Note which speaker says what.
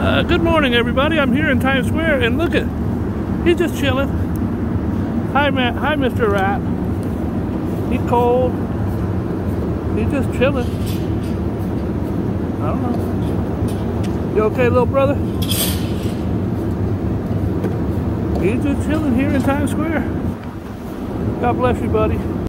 Speaker 1: Good morning, everybody. I'm here in Times Square, and look at, he's just chilling. Hi, Matt. Hi, Mr. Rat. He's cold. He's just chilling. I don't know. You okay, little brother? He's just chilling here in Times Square. God bless you, buddy.